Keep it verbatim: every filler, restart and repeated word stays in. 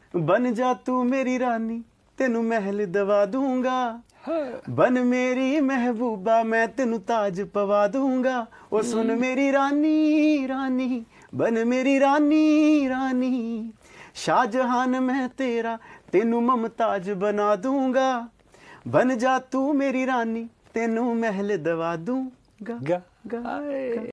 बन जा तू मेरी रानी तेनू महल दवा दूंगा, बन मेरी महबूबा मैं तेनू ताज पवा दूंगा। ओ सुन मेरी रानी रानी बन मेरी रानी रानी, शाहजहान मैं तेरा तेनू ममताज बना दूंगा। बन जा तू मेरी रानी तेनू महल दवा दूंगा। गा, गा, गा।